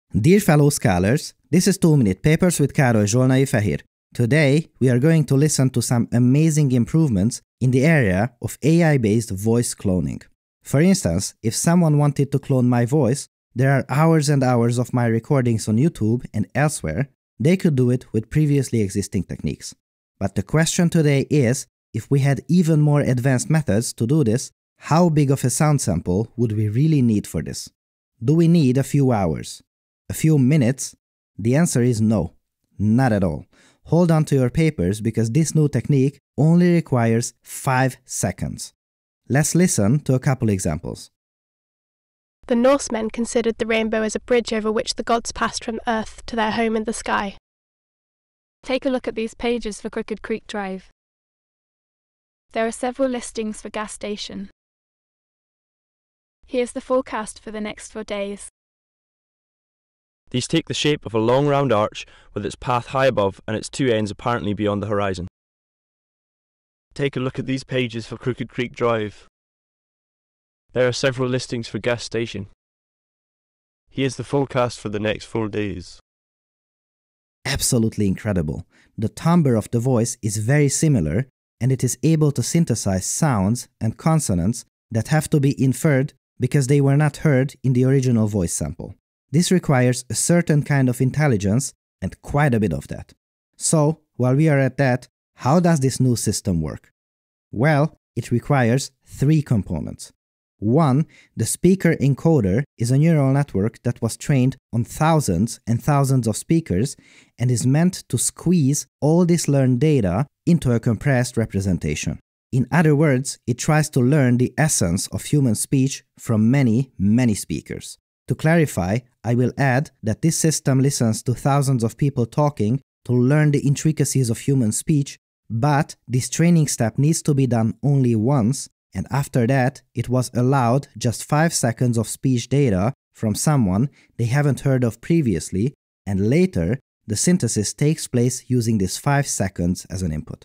Dear fellow scholars, this is 2-Minute Papers with Károly Zsolnai Fehér. Today, we are going to listen to some amazing improvements in the area of AI-based voice cloning. For instance, if someone wanted to clone my voice, there are hours and hours of my recordings on YouTube and elsewhere. They could do it with previously existing techniques. But the question today is, if we had even more advanced methods to do this, how big of a sound sample would we really need for this? Do we need a few hours? A few minutes? The answer is no, not at all. Hold on to your papers because this new technique only requires 5 seconds. Let's listen to a couple examples. The Norsemen considered the rainbow as a bridge over which the gods passed from Earth to their home in the sky. Take a look at these pages for Crooked Creek Drive. There are several listings for gas station. Here's the forecast for the next 4 days. These take the shape of a long round arch with its path high above and its two ends apparently beyond the horizon. Take a look at these pages for Crooked Creek Drive. There are several listings for gas station. Here's the forecast for the next 4 days. Absolutely incredible. The timbre of the voice is very similar, and it is able to synthesize sounds and consonants that have to be inferred because they were not heard in the original voice sample. This requires a certain kind of intelligence and quite a bit of that. So, while we are at that, how does this new system work? Well, it requires 3 components. 1. The speaker encoder is a neural network that was trained on thousands and thousands of speakers and is meant to squeeze all this learned data into a compressed representation. In other words, it tries to learn the essence of human speech from many, many speakers. To clarify, I will add that this system listens to thousands of people talking to learn the intricacies of human speech, but this training step needs to be done only once, and after that, it was allowed just 5 seconds of speech data from someone they haven't heard of previously, and later, the synthesis takes place using this 5 seconds as an input.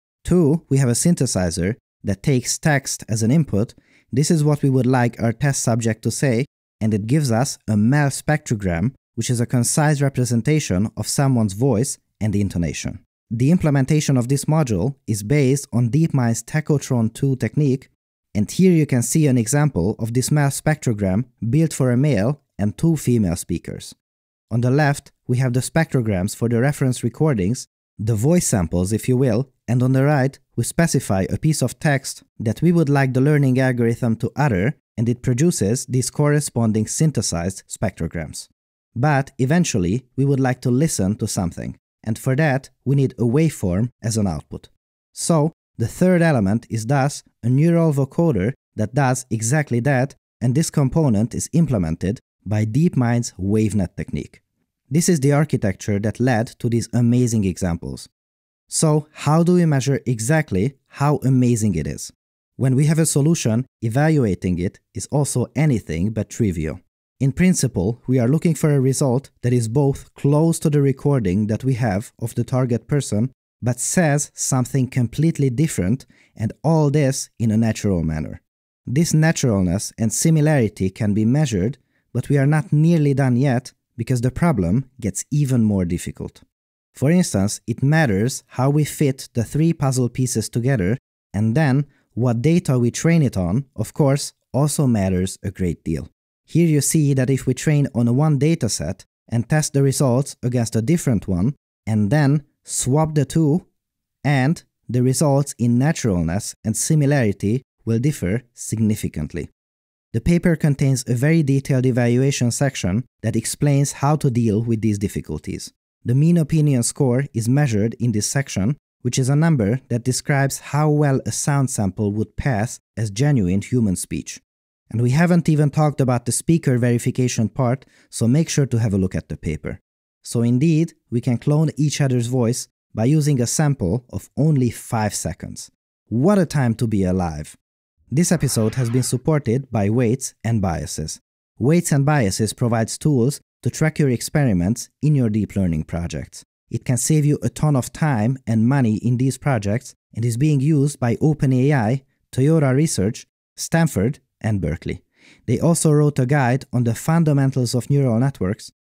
2. We have a synthesizer that takes text as an input. This is what we would like our test subject to say, and it gives us a MEL spectrogram, which is a concise representation of someone's voice and intonation. The implementation of this module is based on DeepMind's Tachotron 2 technique, and here you can see an example of this MEL spectrogram built for a male and 2 female speakers. On the left, we have the spectrograms for the reference recordings, the voice samples if you will, and on the right, we specify a piece of text that we would like the learning algorithm to utter, and it produces these corresponding synthesized spectrograms. But eventually, we would like to listen to something, and for that, we need a waveform as an output. So, the third element is thus a neural vocoder that does exactly that, and this component is implemented by DeepMind's WaveNet technique. This is the architecture that led to these amazing examples. So, how do we measure exactly how amazing it is? When we have a solution, evaluating it is also anything but trivial. In principle, we are looking for a result that is both close to the recording that we have of the target person, but says something completely different, and all this in a natural manner. This naturalness and similarity can be measured, but we are not nearly done yet because the problem gets even more difficult. For instance, it matters how we fit the 3 puzzle pieces together, and then what data we train it on, of course, also matters a great deal. Here you see that if we train on one dataset and test the results against a different one, and then swap the 2, and the results in naturalness and similarity will differ significantly. The paper contains a very detailed evaluation section that explains how to deal with these difficulties. The mean opinion score is measured in this section, which is a number that describes how well a sound sample would pass as genuine human speech. And we haven't even talked about the speaker verification part, so make sure to have a look at the paper. So indeed, we can clone each other's voice by using a sample of only 5 seconds. What a time to be alive! This episode has been supported by Weights and Biases. Weights and Biases provides tools to track your experiments in your deep learning projects. It can save you a ton of time and money in these projects and is being used by OpenAI, Toyota Research, Stanford, and Berkeley. They also wrote a guide on the fundamentals of neural networks,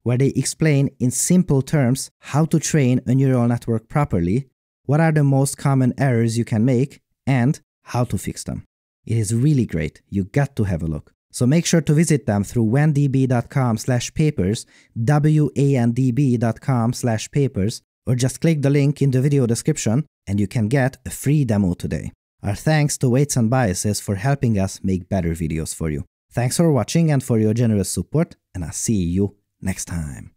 where they explain in simple terms how to train a neural network properly, what are the most common errors you can make, and how to fix them. It is really great. You got to have a look. So make sure to visit them through wandb.com/papers, wandb.com/papers, or just click the link in the video description and you can get a free demo today. Our thanks to Weights and Biases for helping us make better videos for you. Thanks for watching and for your generous support, and I'll see you next time.